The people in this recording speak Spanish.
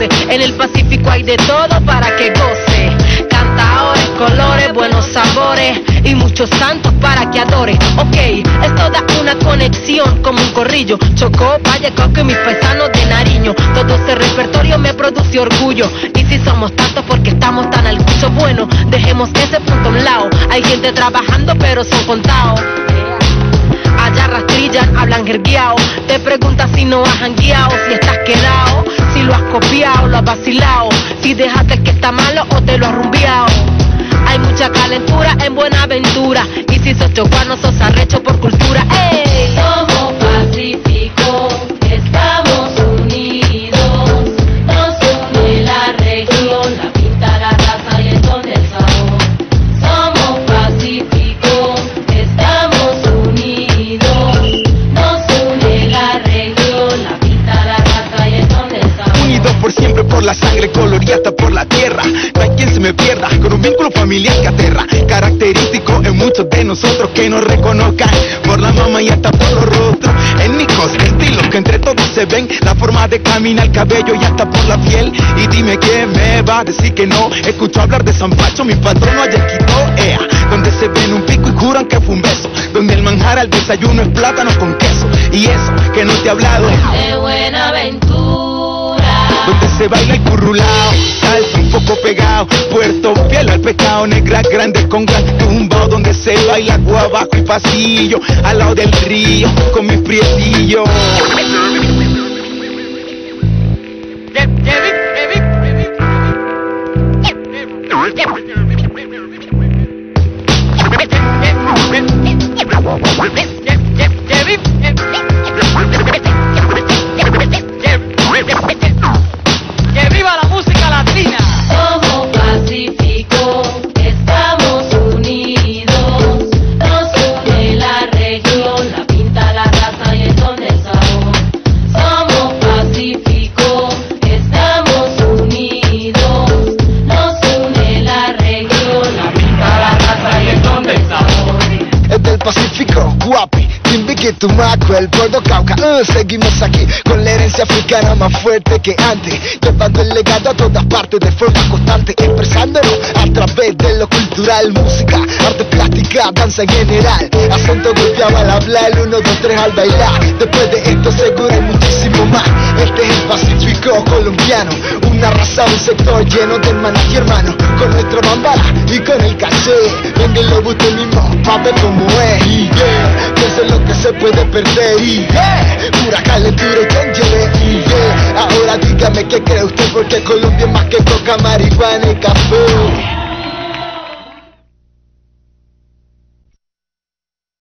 12. En el Pacífico hay de todo para que goce. Cantaores, colores, buenos sabores y muchos santos para que adore. Ok, esto da una conexión como un corrillo. Chocó, Valle, Coco y mis paisanos de Nariño. Todo ese repertorio me produce orgullo. Y si somos tantos porque estamos tan al cucho, bueno, dejemos ese punto a un lado. Hay gente trabajando pero son contados. Allá rastrillan, hablan jergueao. Te preguntas si no has jangueado, si estás quedado, si lo has copiado, lo has vacilado, si dejaste que está malo o te lo has rumbeado. Hay mucha calentura en Buenaventura. Y si sos chocuano, sos arrecho por cultura. ¡Ey! Somos pacíficos, estamos unidos. Nos une la región, la pinta, la raza y el son del sabor. Somos pacíficos, estamos unidos. Nos une la región, la pinta, la raza y el son del sabor. Unidos por siempre, por la sangre colorida hasta por la tierra. No hay quien se me pierda, con un vínculo familiar que aterra. Característico en muchos de nosotros que nos reconozcan por la mama y hasta por los rostros. Étnicos, estilos que entre todos se ven. La forma de caminar, el cabello y hasta por la piel. Y dime quién me va a decir que no. Escucho hablar de San Pacho, mi patrono allá quitó, donde se ven un pico y juran que fue un beso. Donde el manjar al desayuno es plátano con queso. Y eso que no te he hablado De Buenaventura, donde se baila el currulao, salsa un poco pegado, Puerto fiel al pecado, negras grandes con gran tumbao, donde se baila guabaco y pasillo, al lado del río, con mis prietillos. ¡Que viva la música latina! somos pacíficos, estamos unidos. Nos une la región, la pinta, la raza y el son del sabor. Somos pacíficos, estamos unidos. Nos une la región, la pinta, la raza y el son del sabor. Es del Pacífico, Guapi, Timbiquí, Tumaco, el pueblo Cauca. Seguimos aquí con la herencia africana más fuerte que antes, llevando el legado a todas partes de forma constante, expresándolo a través de lo cultural, música, arte plástica, danza en general. Acento golpeado al hablar, 1, 2, 3 al bailar. Después de esto seguro hay muchísimo más. Este es el Pacífico colombiano, una raza, un sector lleno de hermanas y hermanos, con nuestro bambara y con el caché. Vengan lo busque mismo, pa' ver cómo es. Y eso es lo que se puede perder. Y pura calentura y chévere. Y ahora dígame qué cree usted, porque Colombia es más que coca, marihuana y café.